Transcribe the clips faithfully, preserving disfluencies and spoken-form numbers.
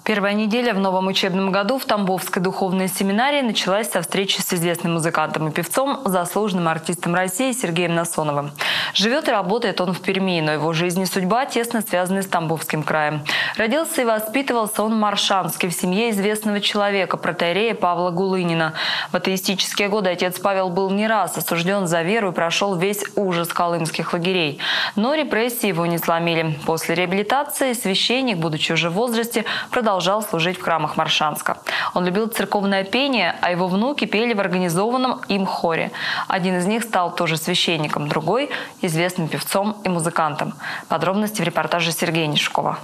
Первая неделя в новом учебном году в Тамбовской духовной семинарии началась со встречи с известным музыкантом и певцом, заслуженным артистом России Сергеем Насоновым. Живет и работает он в Перми, но его жизнь и судьба тесно связаны с Тамбовским краем. Родился и воспитывался он в Моршанске в семье известного человека, протоиерея Павла Гулынина. В атеистические годы отец Павел был не раз осужден за веру и прошел весь ужас колымских лагерей. Но репрессии его не сломили. После реабилитации священник, будучи уже в возрасте, продолжал Продолжал служить в храмах Моршанска. Он любил церковное пение, а его внуки пели в организованном им хоре. Один из них стал тоже священником, другой – известным певцом и музыкантом. Подробности в репортаже Сергея Нишкова.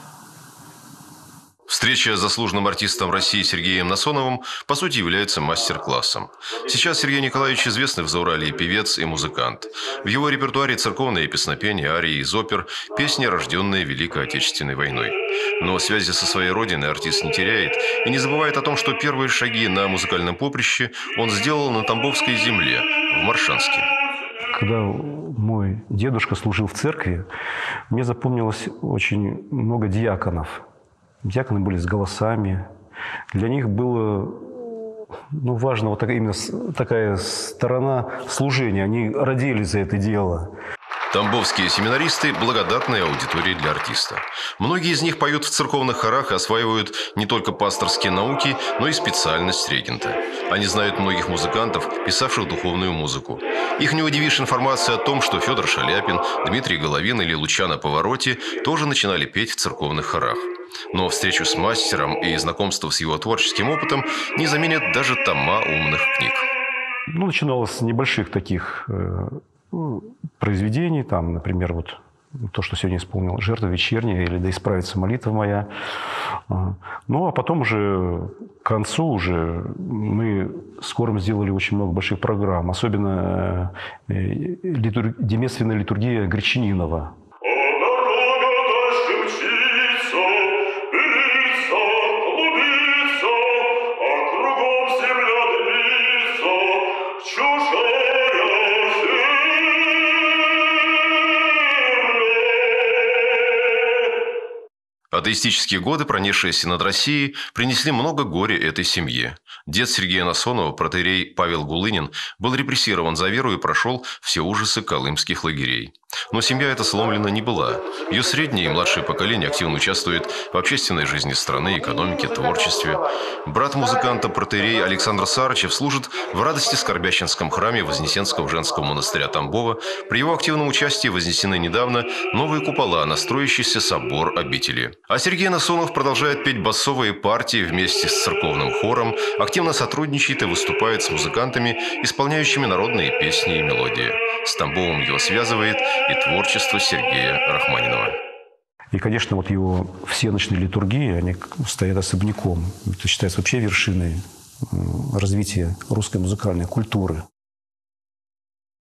Встреча с заслуженным артистом России Сергеем Насоновым, по сути, является мастер-классом. Сейчас Сергей Николаевич известный в Зауралье певец и музыкант. В его репертуаре церковные песнопения, арии из опер, песни, рожденные Великой Отечественной войной. Но связи со своей родиной артист не теряет и не забывает о том, что первые шаги на музыкальном поприще он сделал на Тамбовской земле, в Моршанске. Когда мой дедушка служил в церкви, мне запомнилось очень много диаконов. Диаконы были с голосами. Для них было ну, важно вот такая, именно такая сторона служения. Они родились за это дело. Тамбовские семинаристы – благодатная аудитория для артиста. Многие из них поют в церковных хорах и осваивают не только пасторские науки, но и специальность регента. Они знают многих музыкантов, писавших духовную музыку. Их не удивишь информация о том, что Федор Шаляпин, Дмитрий Головин или Лучано Повороти тоже начинали петь в церковных хорах. Но встречу с мастером и знакомство с его творческим опытом не заменят даже тома умных книг. Ну, начиналось с небольших таких э, произведений. Там, например, вот то, что сегодня исполнил «Жертва вечерняя» или «Да исправится молитва моя». Ну, а потом уже к концу уже мы скоро сделали очень много больших программ. Особенно э, литур... демесственная литургия Гречининова. Атеистические годы, пронесшиеся над Россией, принесли много горя этой семье. Дед Сергея Насонова, протоиерей Павел Гулынин, был репрессирован за веру и прошел все ужасы колымских лагерей. Но семья эта сломлена не была. Ее среднее и младшее поколение активно участвует в общественной жизни страны, экономике, творчестве. Брат музыканта протоиерей Александр Сарычев служит в радости Скорбященском храме Вознесенского женского монастыря Тамбова. При его активном участии вознесены недавно новые купола на строящийся собор обители. А Сергей Насонов продолжает петь басовые партии вместе с церковным хором, активно сотрудничает и выступает с музыкантами, исполняющими народные песни и мелодии. С Тамбовом его связывает и творчество Сергея Рахманинова. И, конечно, вот его все ночные литургии, они стоят особняком. Это считается вообще вершиной развития русской музыкальной культуры.